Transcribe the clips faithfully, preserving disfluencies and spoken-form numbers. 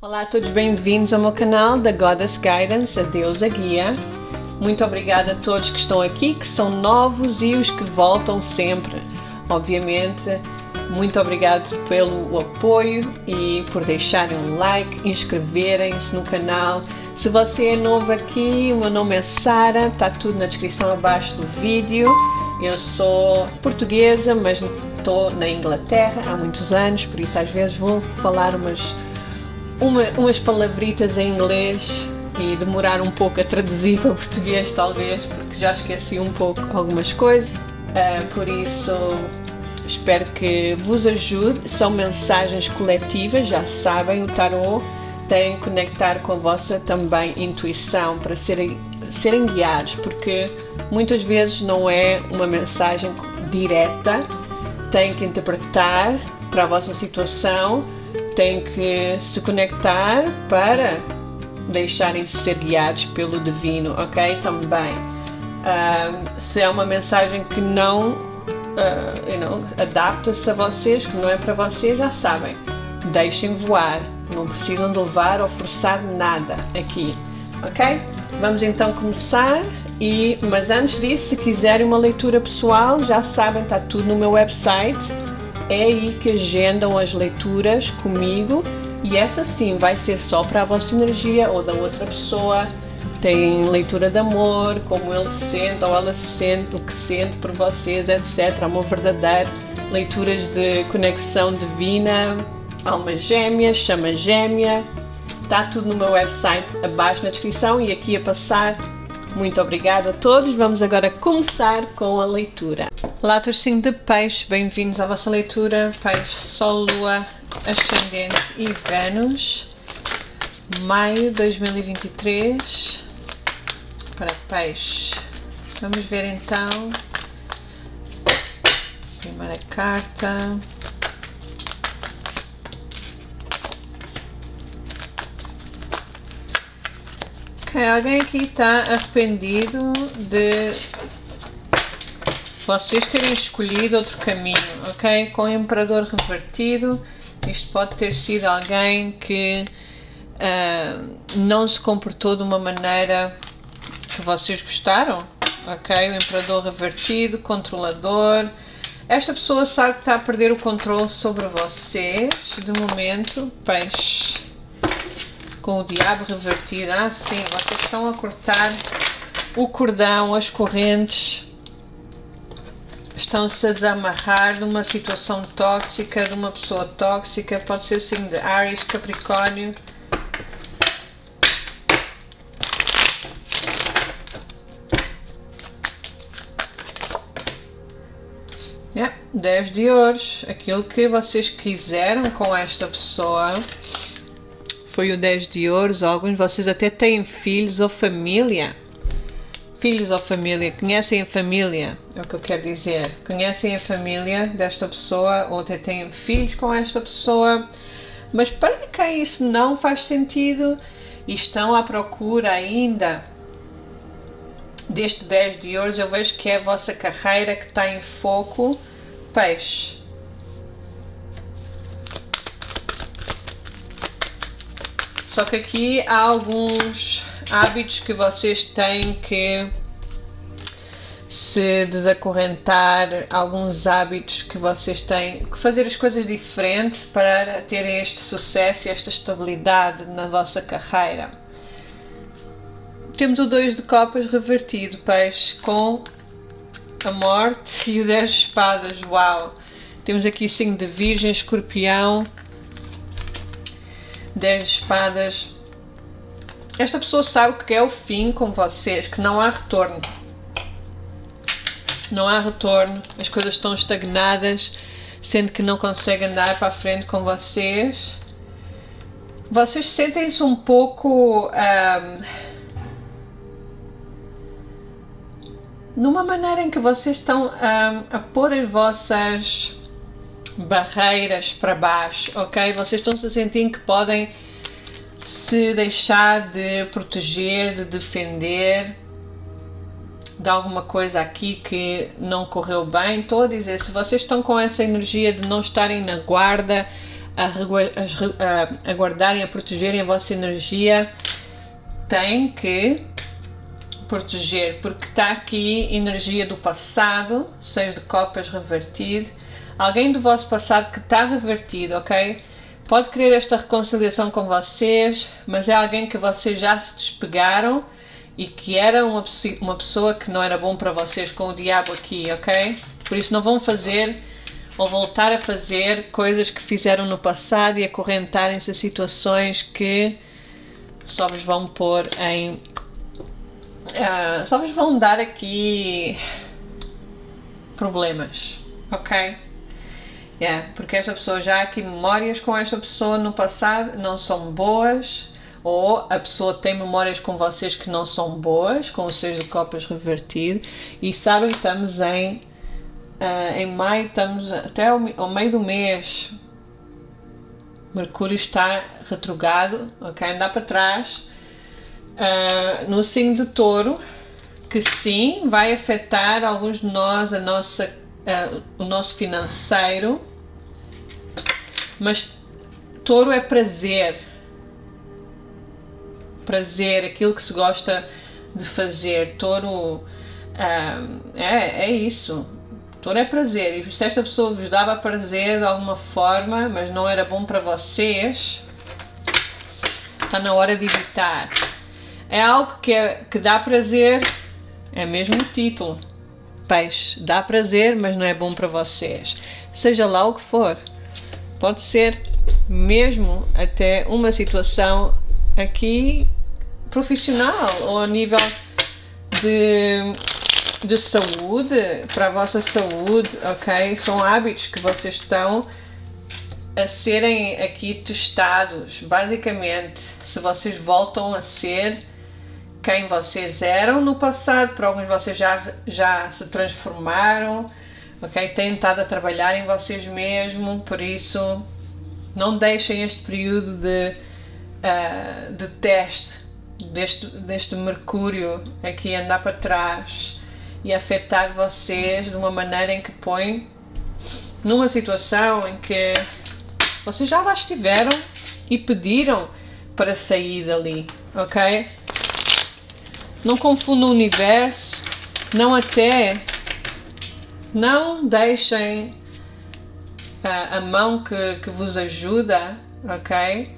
Olá a todos, bem-vindos ao meu canal da Goddess Guidance, a Deusa Guia. Muito obrigada a todos que estão aqui, que são novos e os que voltam sempre. Obviamente, muito obrigado pelo apoio e por deixarem um like, inscreverem-se no canal. Se você é novo aqui, o meu nome é Sara, está tudo na descrição abaixo do vídeo. Eu sou portuguesa, mas estou na Inglaterra há muitos anos, por isso às vezes vou falar umas Uma, umas palavritas em inglês e demorar um pouco a traduzir para português, talvez, porque já esqueci um pouco algumas coisas. Uh, por isso, espero que vos ajude. São mensagens coletivas, já sabem, o tarot tem que conectar com a vossa também intuição para serem, serem guiados, porque muitas vezes não é uma mensagem direta, tem que interpretar para a vossa situação. Tem que se conectar para deixarem-se ser guiados pelo divino, ok? Também, uh, se é uma mensagem que não uh, you know, adapta-se a vocês, que não é para vocês, já sabem, deixem voar, não precisam de levar ou forçar nada aqui, ok? Vamos então começar, e, mas antes disso, se quiserem uma leitura pessoal, já sabem, está tudo no meu website. É aí que agendam as leituras comigo, e essa sim vai ser só para a vossa energia ou da outra pessoa. Tem leitura de amor, como ele sente ou ela sente, o que sente por vocês, etcétera. Uma verdadeira leituras de conexão divina, alma gêmea, chama gêmea. Está tudo no meu website abaixo na descrição e aqui a passar. Muito obrigada a todos. Vamos agora começar com a leitura. Olá, Torcinho de Peixe, bem-vindos à vossa leitura. Peixe, Sol, Lua, Ascendente e Vênus. Maio de dois mil e vinte e três. Para Peixe. Vamos ver então. Primeira carta. Ok, alguém aqui está arrependido de vocês terem escolhido outro caminho, ok? Com o Imperador revertido, isto pode ter sido alguém que uh, não se comportou de uma maneira que vocês gostaram, ok? O Imperador revertido, controlador. Esta pessoa sabe que está a perder o controle sobre vocês, de momento. Peixe. Com o Diabo revertido. Ah, sim, vocês estão a cortar o cordão, as correntes. Estão-se a desamarrar de uma situação tóxica, de uma pessoa tóxica. Pode ser o signo de Áries, Capricórnio. Yeah, dez de ouros. Aquilo que vocês quiseram com esta pessoa foi o dez de ouros. Alguns de vocês até têm filhos ou família. Filhos ou família. Conhecem a família, é o que eu quero dizer. Conhecem a família desta pessoa ou até têm filhos com esta pessoa. Mas para quem isso não faz sentido e estão à procura ainda deste dez de ouros, eu vejo que é a vossa carreira que está em foco. Peixe. Só que aqui há alguns hábitos que vocês têm que se desacorrentar, alguns hábitos que vocês têm que fazer as coisas diferentes para terem este sucesso e esta estabilidade na vossa carreira. Temos o dois de copas revertido, Peixe, com a morte e o dez de espadas. Uau! Temos aqui signo de Virgem, Escorpião, dez de espadas. Esta pessoa sabe que é o fim com vocês, que não há retorno. Não há retorno, as coisas estão estagnadas, sendo que não consegue andar para a frente com vocês. Vocês sentem-se um pouco um, numa maneira em que vocês estão um, a pôr as vossas barreiras para baixo, ok? Vocês estão-se a sentir que podem se deixar de proteger, de defender de alguma coisa aqui que não correu bem. Estou a dizer, se vocês estão com essa energia de não estarem na guarda, a, a, a guardarem, a protegerem a vossa energia, têm que proteger, porque está aqui energia do passado, seis de copas revertido, alguém do vosso passado que está revertido, ok? Pode querer esta reconciliação com vocês, mas é alguém que vocês já se despegaram e que era uma, uma pessoa que não era bom para vocês, com o diabo aqui, ok? Por isso não vão fazer ou voltar a fazer coisas que fizeram no passado e acorrentarem-se a situações que só vos vão pôr em... Uh, só vos vão dar aqui problemas, ok? Yeah, porque esta pessoa, já há aqui memórias com esta pessoa no passado, não são boas, ou a pessoa tem memórias com vocês que não são boas, com os seis de copas revertido, e sabem que estamos em, uh, em maio, estamos até ao, ao meio do mês, Mercúrio está retrogrado, ok? Andar para trás, uh, no signo de Touro, que sim, vai afetar alguns de nós, a nossa, uh, o nosso financeiro, mas Touro é prazer, prazer, aquilo que se gosta de fazer. Touro uh, é, é isso, Touro é prazer, e se esta pessoa vos dava prazer de alguma forma, mas não era bom para vocês, está na hora de evitar. É algo que, é, que dá prazer, é mesmo o título, peixe, dá prazer, mas não é bom para vocês, seja lá o que for. Pode ser mesmo até uma situação aqui profissional ou a nível de, de saúde, para a vossa saúde, ok? São hábitos que vocês estão a serem aqui testados. Basicamente, se vocês voltam a ser quem vocês eram no passado, para alguns de vocês já, já se transformaram, ok? Têm estado a trabalhar em vocês mesmos, por isso não deixem este período de, uh, de teste deste, deste Mercúrio aqui andar para trás e afetar vocês de uma maneira em que põe numa situação em que vocês já lá estiveram e pediram para sair dali, ok? Não confundam o universo, não até... Não deixem uh, a mão que, que vos ajuda, ok?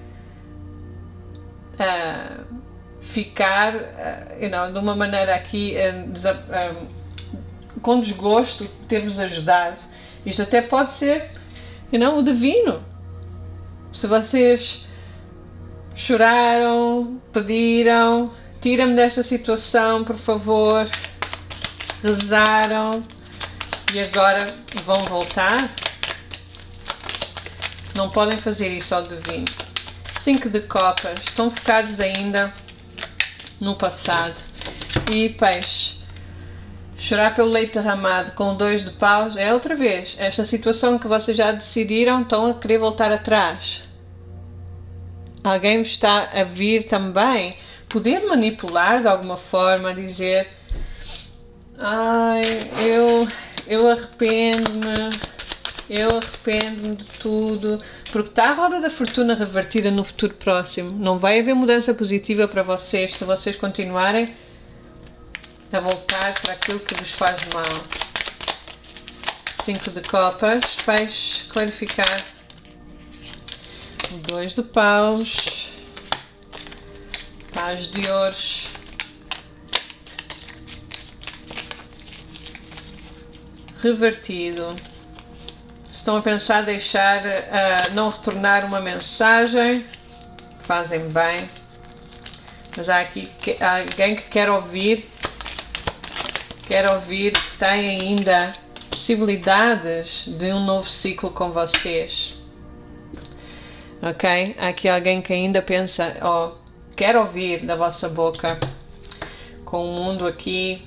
Uh, ficar, uh, you know, de uma maneira aqui uh, uh, com desgosto de ter-vos ajudado. Isto até pode ser, you know, o divino. Se vocês choraram, pediram, tira-me desta situação, por favor, rezaram, e agora vão voltar, não podem fazer isso ao divino. Cinco de copas, estão focados ainda no passado. E peixe, chorar pelo leite derramado com dois de paus é outra vez. Esta situação que vocês já decidiram, estão a querer voltar atrás. Alguém está a vir também, poder manipular de alguma forma, dizer: ai, eu... eu arrependo-me, eu arrependo-me de tudo, porque está a roda da fortuna revertida no futuro próximo. Não vai haver mudança positiva para vocês se vocês continuarem a voltar para aquilo que vos faz mal. Cinco de copas, peixe, clarificar. Dois de paus, paz de ouros. Revertido. Estão a pensar deixar, uh, não retornar uma mensagem, fazem bem, mas há aqui que, há alguém que quer ouvir, quer ouvir que tem ainda possibilidades de um novo ciclo com vocês, ok? Há aqui alguém que ainda pensa, oh, quer ouvir da vossa boca, com o mundo aqui.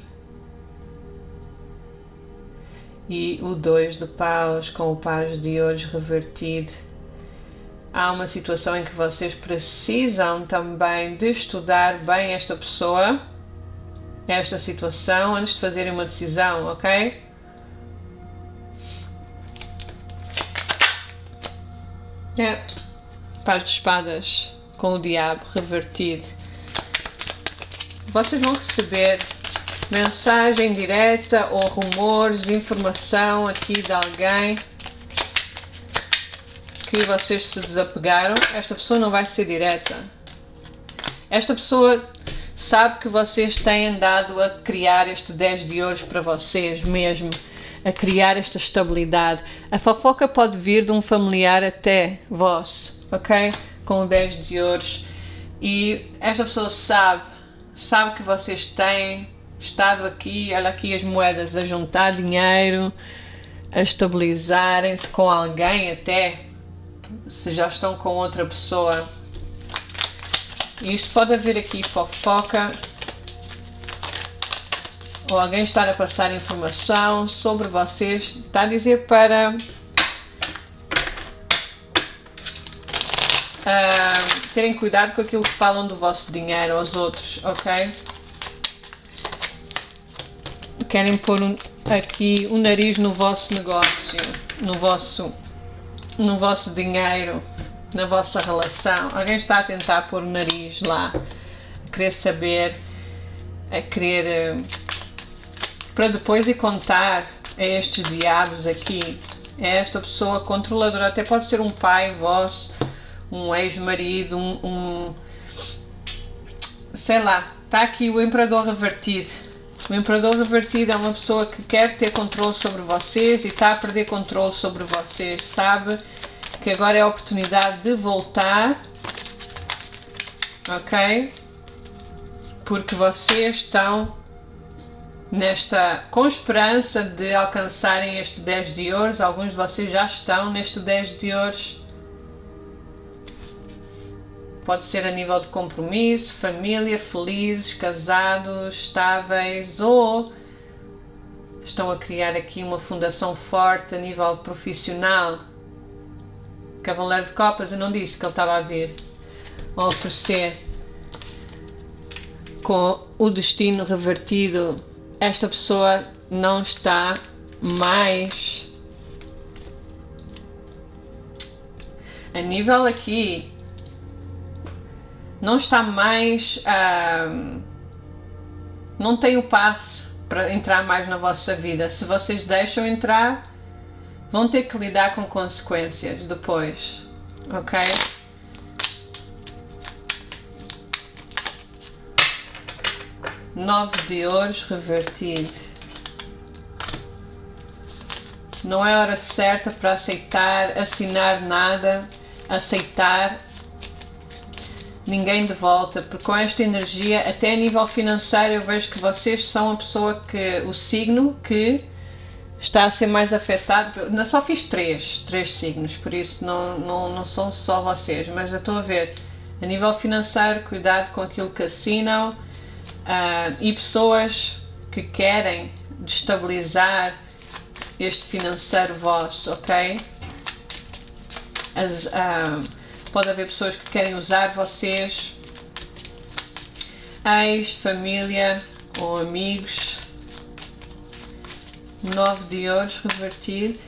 E o dois de paus com o paz de ouros revertido. Há uma situação em que vocês precisam também de estudar bem esta pessoa, esta situação, antes de fazerem uma decisão, ok? É, par de espadas com o diabo revertido. Vocês vão receber mensagem direta ou rumores, informação aqui de alguém que vocês se desapegaram. Esta pessoa não vai ser direta. Esta pessoa sabe que vocês têm andado a criar este dez de ouros para vocês mesmo, a criar esta estabilidade. A fofoca pode vir de um familiar até vosso, ok? Com o dez de ouros. E esta pessoa sabe, sabe que vocês têm estado aqui, olha aqui as moedas, a juntar dinheiro, a estabilizarem-se com alguém até, se já estão com outra pessoa. Isto pode haver aqui fofoca, ou alguém estar a passar informação sobre vocês. Está a dizer para uh, terem cuidado com aquilo que falam do vosso dinheiro aos outros, ok? Querem pôr um, aqui um nariz no vosso negócio, no vosso, no vosso dinheiro, na vossa relação. Alguém está a tentar pôr o nariz lá, a querer saber, a querer, para depois ir contar a estes diabos aqui, a esta pessoa controladora. Até pode ser um pai vosso, um ex-marido, um, um sei lá. Está aqui o Imperador revertido. O Imperador revertido é uma pessoa que quer ter controle sobre vocês e está a perder controle sobre vocês. Sabe que agora é a oportunidade de voltar, ok? Porque vocês estão nesta, com esperança de alcançarem este dez de ouros. Alguns de vocês já estão neste dez de ouros. Pode ser a nível de compromisso, família, felizes, casados, estáveis, ou estão a criar aqui uma fundação forte a nível profissional. Cavaleiro de Copas, eu não disse que ele estava a vir a oferecer. Com o destino revertido, esta pessoa não está mais a nível aqui, não está mais uh, não tem o passe para entrar mais na vossa vida. Se vocês deixam entrar, vão ter que lidar com consequências depois, ok? Nove de ouros revertido. Não é a hora certa para aceitar, assinar nada, aceitar ninguém de volta, porque com esta energia, até a nível financeiro, eu vejo que vocês são a pessoa que, o signo que está a ser mais afetado. Eu só fiz três, três signos, por isso não, não, não são só vocês, mas eu estou a ver, a nível financeiro, cuidado com aquilo que assinam, uh, e pessoas que querem destabilizar este financeiro vosso, ok? As, uh, pode haver pessoas que querem usar vocês, ex, família ou amigos. Nove de ouros revertido.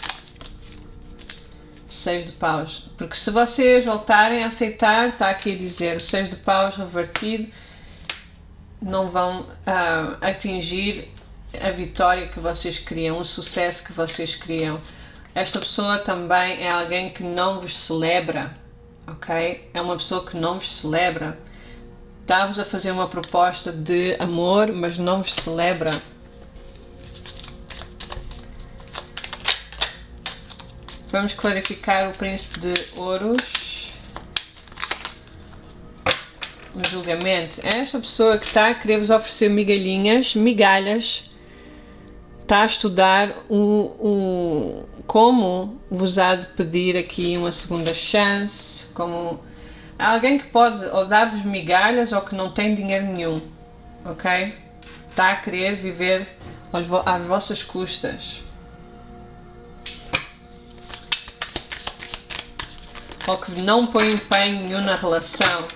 Seis de paus. Porque se vocês voltarem a aceitar, está aqui a dizer, o seis de paus revertido, não vão uh, atingir a vitória que vocês queriam, o sucesso que vocês queriam. Esta pessoa também é alguém que não vos celebra, ok? É uma pessoa que não vos celebra. Está-vos a fazer uma proposta de amor, mas não vos celebra. Vamos clarificar o príncipe de ouros. O julgamento. É esta pessoa que está a querer vos oferecer migalhinhas, migalhas. Está a estudar o, o, como vos há de pedir aqui uma segunda chance. Como alguém que pode ou dar-vos migalhas ou que não tem dinheiro nenhum. Ok? Está a querer viver às, vo às vossas custas. Ou que não põe empenho nenhum na relação.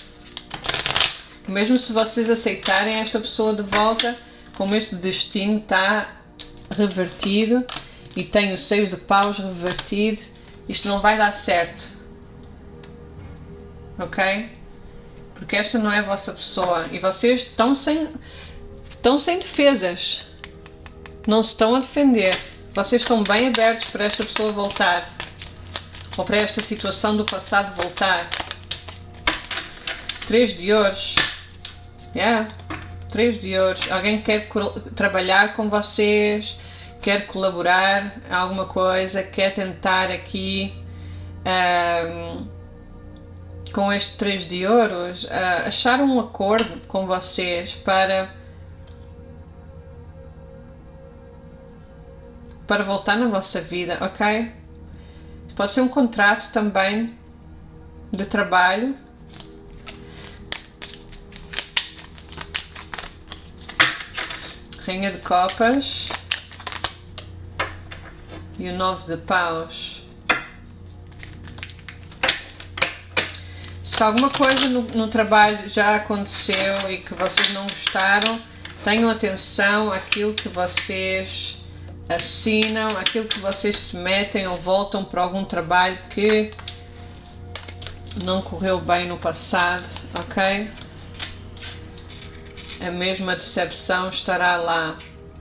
Mesmo se vocês aceitarem esta pessoa de volta, como este destino está revertido e tem o seis de paus revertido, isto não vai dar certo. ok? Porque esta não é a vossa pessoa e vocês estão sem, estão sem defesas, não se estão a defender, vocês estão bem abertos para esta pessoa voltar, ou para esta situação do passado voltar. Três de ouros, yeah. Três de ouros, alguém quer trabalhar com vocês, quer colaborar em alguma coisa, quer tentar aqui um, com este três de ouros uh, achar um acordo com vocês para para voltar na vossa vida, ok? Pode ser um contrato também de trabalho. Rainha de Copas e o nove de paus. Se alguma coisa no, no trabalho já aconteceu e que vocês não gostaram, tenham atenção àquilo que vocês assinam, àquilo que vocês se metem ou voltam para algum trabalho que não correu bem no passado, ok? A mesma decepção estará lá.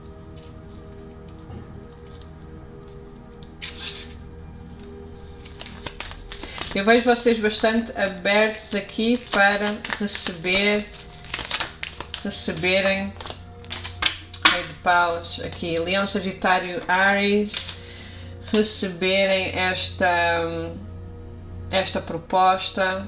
Eu vejo vocês bastante abertos aqui para receber, receberem Rei de Paus aqui, Leão, Sagitário, Áries, receberem esta, esta proposta.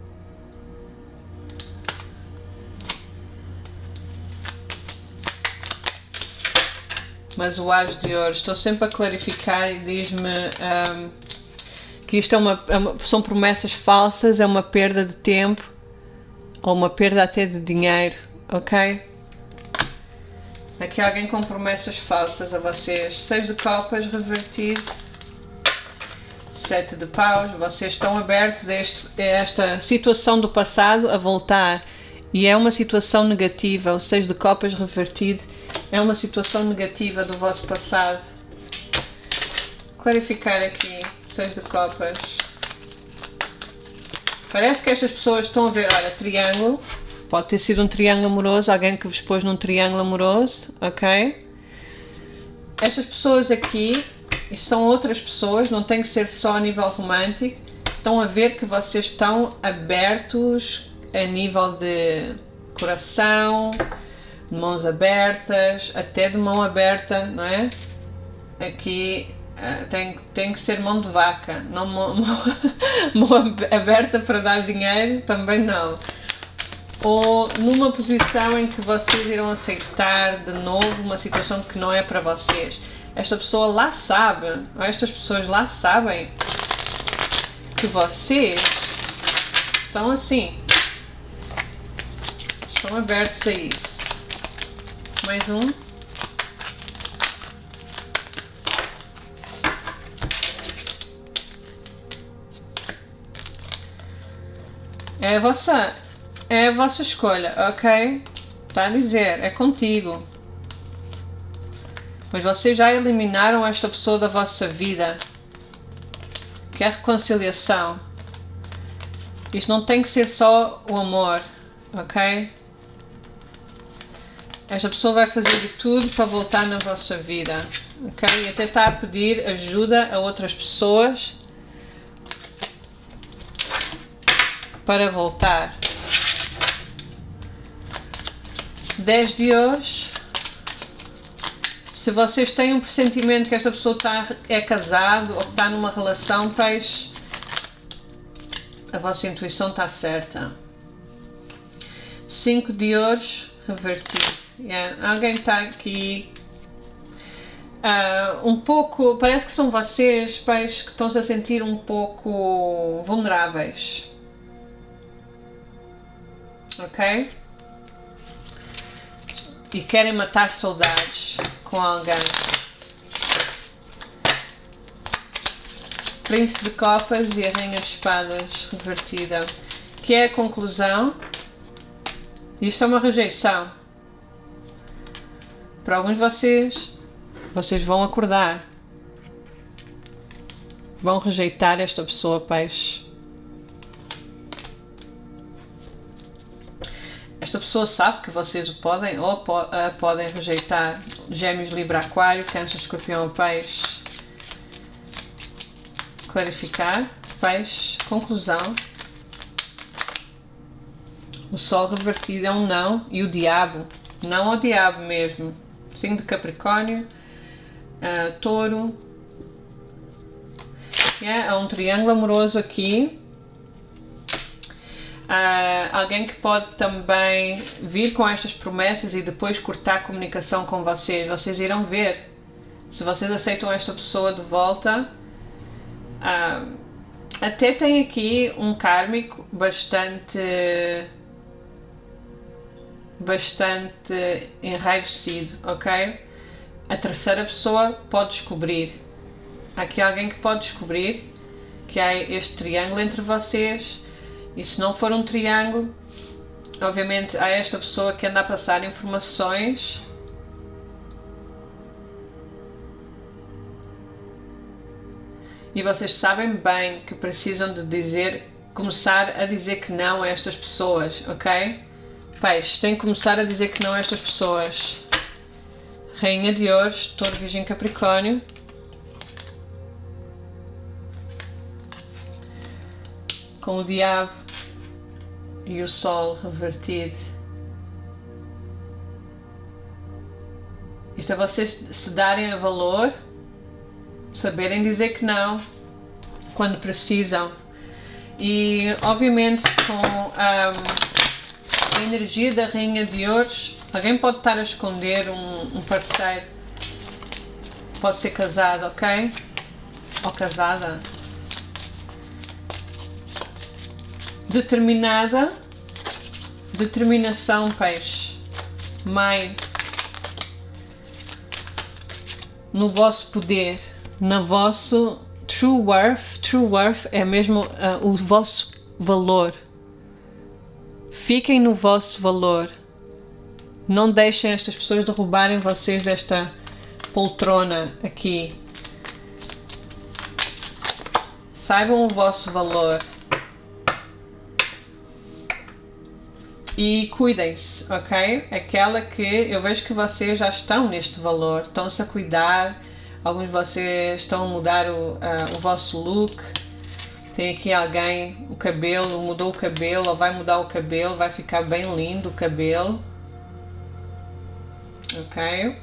Mas o As de Ouros, estou sempre a clarificar e diz-me um, que isto é uma, é uma, são promessas falsas, é uma perda de tempo, ou uma perda até de dinheiro, ok? Aqui há alguém com promessas falsas a vocês. Seis de Copas revertido, Sete de Paus, vocês estão abertos a, este, a esta situação do passado a voltar, e é uma situação negativa. O Seis de Copas revertido é uma situação negativa do vosso passado. Clarificar aqui, Seis de Copas. Parece que estas pessoas estão a ver, olha, triângulo. Pode ter sido um triângulo amoroso, alguém que vos pôs num triângulo amoroso, ok? Estas pessoas aqui, isto são outras pessoas, não tem que ser só a nível romântico. Estão a ver que vocês estão abertos a nível de coração, de mãos abertas, até de mão aberta, não é? Aqui uh, tem, tem que ser mão de vaca, não mão, mão, mão aberta para dar dinheiro, também não. Ou numa posição em que vocês irão aceitar de novo uma situação que não é para vocês. Esta pessoa lá sabe, ou estas pessoas lá sabem que vocês estão assim. Estão abertos a isso. Mais um. É a vossa, é a vossa escolha, ok? Está a dizer, é contigo. Mas vocês já eliminaram esta pessoa da vossa vida. Quer reconciliação. Isto não tem que ser só o amor, ok? Esta pessoa vai fazer de tudo para voltar na vossa vida, ok? E até está a pedir ajuda a outras pessoas para voltar. Dez de hoje. Se vocês têm um pressentimento que esta pessoa está, é casado ou que está numa relação, peixe, a vossa intuição está certa. Cinco de ouros revertido. Yeah. Alguém está aqui uh, um pouco, parece que são vocês, pais, que estão-se a sentir um pouco vulneráveis, ok? E querem matar saudades com alguém. Príncipe de Copas e a Rainha de Espadas revertida, que é a conclusão. Isto é uma rejeição. Para alguns de vocês, vocês vão acordar. Vão rejeitar esta pessoa, peixe. esta pessoa sabe que vocês o podem ou po a podem rejeitar. Gêmeos, Libra, Aquário, Câncer, Escorpião, Peixe. Clarificar, Peixe, conclusão. O Sol revertido é um não e o Diabo, não ao Diabo mesmo. Signo de Capricórnio, uh, Touro. Yeah, há um triângulo amoroso aqui. Uh, alguém que pode também vir com estas promessas e depois cortar a comunicação com vocês. Vocês irão ver se vocês aceitam esta pessoa de volta. Uh, até tem aqui um kármico bastante bastante enraivecido, ok? A terceira pessoa pode descobrir. Há aqui alguém que pode descobrir que há este triângulo entre vocês, e se não for um triângulo, obviamente há esta pessoa que anda a passar informações e vocês sabem bem que precisam de dizer, começar a dizer que não a estas pessoas, ok? Peixe, tem que começar a dizer que não a estas pessoas. Rainha de Ouros, Touro, Virgem, Capricórnio. Com o Diabo e o Sol revertido. Isto é vocês se darem a valor, saberem dizer que não quando precisam. E obviamente com um, a energia da Rainha de Ouros, alguém pode estar a esconder um, um parceiro. Pode ser casado, ok? Ou casada. Determinada. Determinação, Peixe. Mãe. No vosso poder. No vosso true worth. True worth é mesmo uh, o vosso valor. Fiquem no vosso valor. Não deixem estas pessoas derrubarem vocês desta poltrona aqui. Saibam o vosso valor. E cuidem-se, ok? Aquela que eu vejo que vocês já estão neste valor. Estão-se a cuidar. Alguns de vocês estão a mudar o, uh, o vosso look. Tem aqui alguém, o cabelo, mudou o cabelo, ou vai mudar o cabelo, vai ficar bem lindo o cabelo. Ok?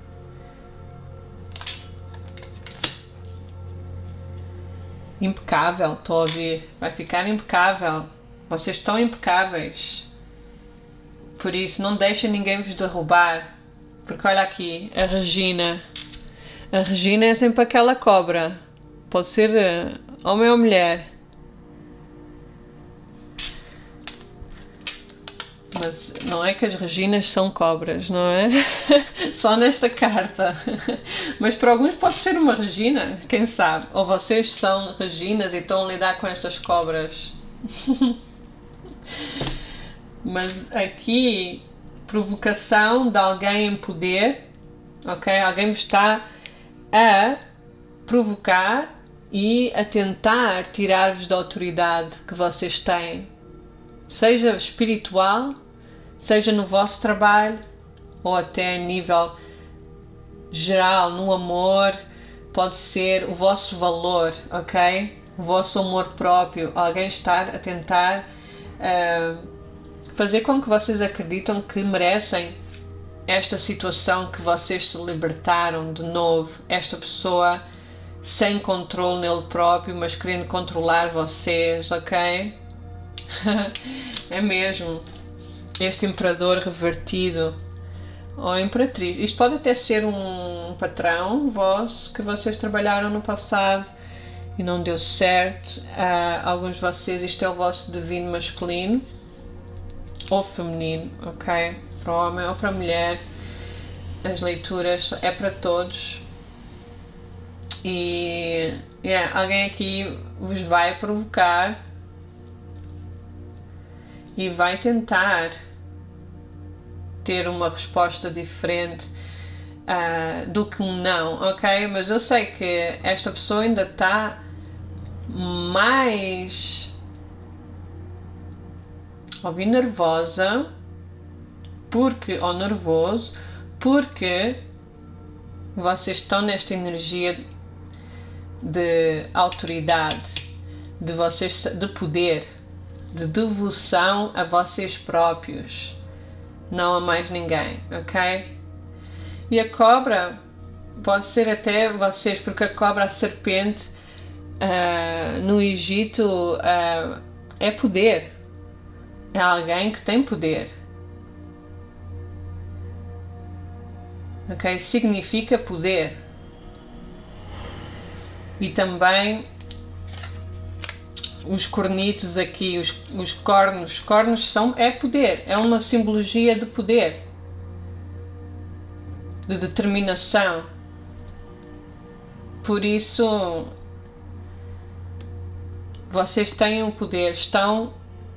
Impecável, estou a ouvir. Vai ficar impecável. Vocês estão impecáveis. Por isso, não deixem ninguém vos derrubar. Porque olha aqui, a Regina. A Regina é sempre aquela cobra. Pode ser uh, homem ou mulher. Mas não é que as Reginas são cobras, não é? Só nesta carta. Mas para alguns pode ser uma Regina, quem sabe? Ou vocês são Reginas e estão a lidar com estas cobras. Mas aqui, provocação de alguém em poder, ok? Alguém vos está a provocar e a tentar tirar-vos da autoridade que vocês têm. Seja espiritual, seja no vosso trabalho, ou até a nível geral, no amor, pode ser o vosso valor, ok? O vosso amor próprio. Alguém estar a tentar uh, fazer com que vocês acreditam que merecem esta situação, que vocês se libertaram de novo. Esta pessoa sem controle nele próprio, mas querendo controlar vocês, ok? É mesmo. Este imperador revertido. Ou imperatriz. Isto pode até ser um patrão vosso que vocês trabalharam no passado e não deu certo. Uh, alguns de vocês, isto é o vosso divino masculino ou feminino, ok? Para o homem ou para a mulher. As leituras é para todos. E yeah, alguém aqui vos vai provocar e vai tentar ter uma resposta diferente uh, do que um não, ok? Mas eu sei que esta pessoa ainda está mais, ouvi, nervosa, porque, ou nervoso, porque vocês estão nesta energia de autoridade, de vocês, de poder, de devoção a vocês próprios, não a mais ninguém, ok? E a cobra pode ser até vocês, porque a cobra, a serpente, uh, no Egito uh, é poder, é alguém que tem poder, ok? Significa poder. E também os cornitos aqui, os, os cornos, cornos são, é poder, é uma simbologia de poder, de determinação. Por isso, vocês têm um poder, estão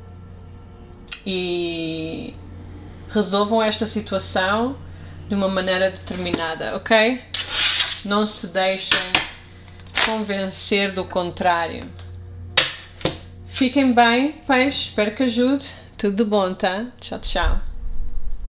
e resolvam esta situação de uma maneira determinada, ok? Não se deixem convencer do contrário. Fiquem bem, peixe, espero que ajude. Tudo de bom, tá? Tchau, tchau.